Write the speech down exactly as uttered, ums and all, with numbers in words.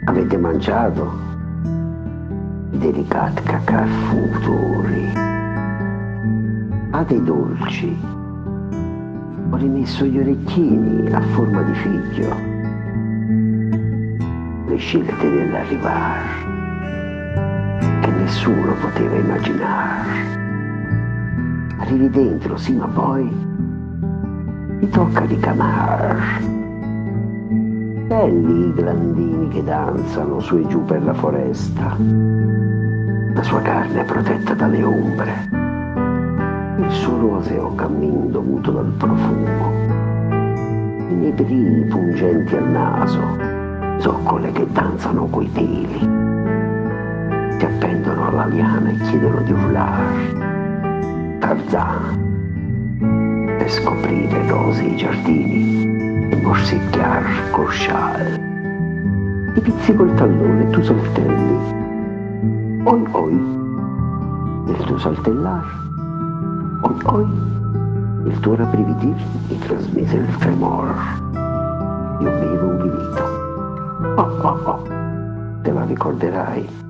Avete mangiato i delicati cacafuturi? Fate i dolci. Ho rimesso gli orecchini a forma di figlio. Le scelte dell'arrivare che nessuno poteva immaginare. Arrivi dentro, sì, ma poi ti tocca ricamare. Belli i glandini che danzano su e giù per la foresta. La sua carne è protetta dalle ombre. Il suo roseo cammin dovuto dal profumo. I nebrini pungenti al naso. Zoccole che danzano coi peli. Si appendono alla liana e chiedono di urlare. Tarzan. Per scoprire rosei giardini. Morsicchiar col scialle. Ti pizzi col tallone e tu saltelli. Oi oi, nel tuo saltellar. Oi oi, il tuo rabbrividir mi trasmise il tremor. Io bevo un vinito. Oh oh oh, te la ricorderai.